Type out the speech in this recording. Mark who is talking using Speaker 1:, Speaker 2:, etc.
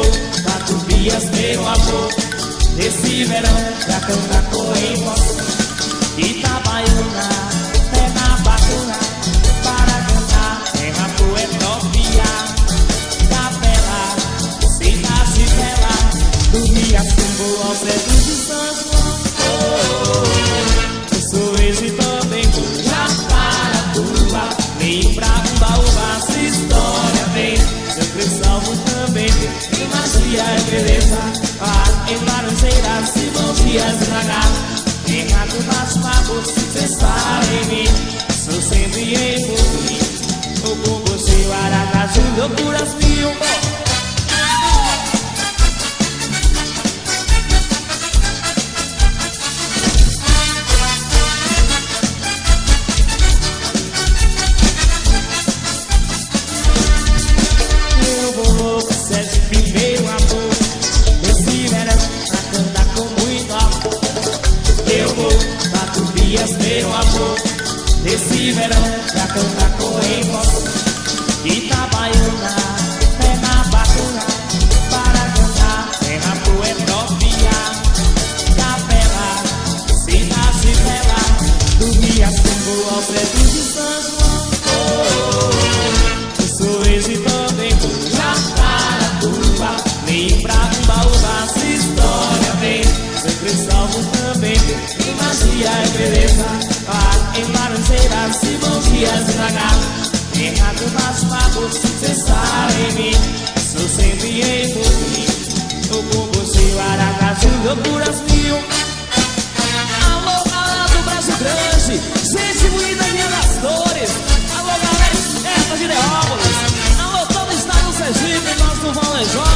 Speaker 1: vou Tatubias, meu amor, nesse verão pra cantar com emoção. Itabaiana, é na bacana, para cantar é na poetopia. Capela, cidade bela, do Riacumbo ao centro de São João. Eu sou esse também, já para tua, lembra um baú, essa história vem. Seu cristalmo também tem magia e beleza. Em Laranjeiras, se bom dia estragar, errado nas favos, pensar em mim. Sou sempre envolvido, o combo seu Aracaju, loucuras mil. Eu vou pro sete primeiro amor, nesse verão pra cantar com muito amor. Eu vou Tatubias, meu amor, nesse verão pra cantar com emoção. Itabaiana, é na bacana, para cantar é na poetopia. Capela, cidade bela, do Riacumbo ao centro de São João. Eu sou esse também, já para tua, lembra um baú, essa história vem. Sempre salvo também, tem magia e beleza. Em Laranjeiras, se bom dia estragar, errado nas favos, pensar em mim. Sou sempre envolvido, o combo seu Aracaju, loucuras mil. Alô, galera do Brasil Grande, gente bonita Guia das Dores. Alô, galera esperta de Deópolis. Alô, todo o estado do Sergipe, nosso Valejão.